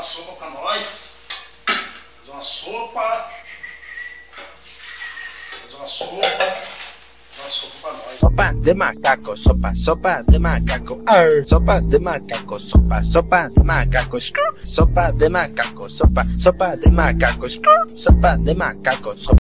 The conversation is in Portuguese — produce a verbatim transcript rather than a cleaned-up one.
sopa pra nós. Fazer uma sopa. Fazer uma sopa. Uma sopa pra nós. Sopa de macaco, sopa, sopa de macaco. Arr. Sopa de macaco, sopa, sopa de macaco. Sopa de macaco, sopa, sopa de macaco. Sopa de macaco, sopa.